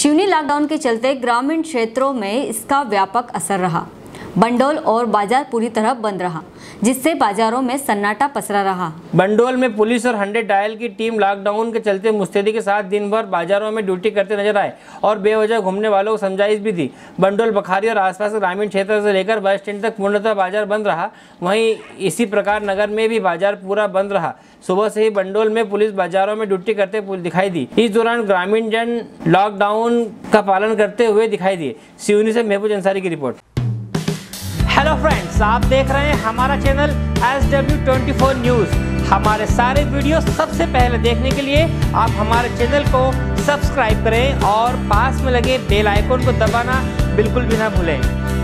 Seoni lockdown के चलते ग्रामीण क्षेत्रों में इसका व्यापक असर रहा। बंडोल और बाजार पूरी तरह बंद रहा, जिससे बाजारों में सन्नाटा पसरा रहा। बंडोल में पुलिस और 100 डायल की टीम लॉकडाउन के चलते मुस्तैदी के साथ दिन भर बाजारों में ड्यूटी करते नजर आए और बेवजह घूमने वालों को समझाइश भी दी। बंडोल, बखारी और आसपास के ग्रामीण क्षेत्र से लेकर बस स्टैंड तक पूर्णतः बाजार बंद रहा। वहीं इसी प्रकार नगर में भी बाजार पूरा बंद रहा। सुबह से ही बंडोल में पुलिस बाजारों में ड्यूटी करते दिखाई दी। इस दौरान ग्रामीण जन लॉकडाउन का पालन करते हुए दिखाई दिए। सिवनी से महबूब अंसारी की रिपोर्ट। हेलो फ्रेंड्स, आप देख रहे हैं हमारा चैनल SW24 न्यूज़। हमारे सारे वीडियो सबसे पहले देखने के लिए आप हमारे चैनल को सब्सक्राइब करें और पास में लगे बेल आइकन को दबाना बिल्कुल भी ना भूलें।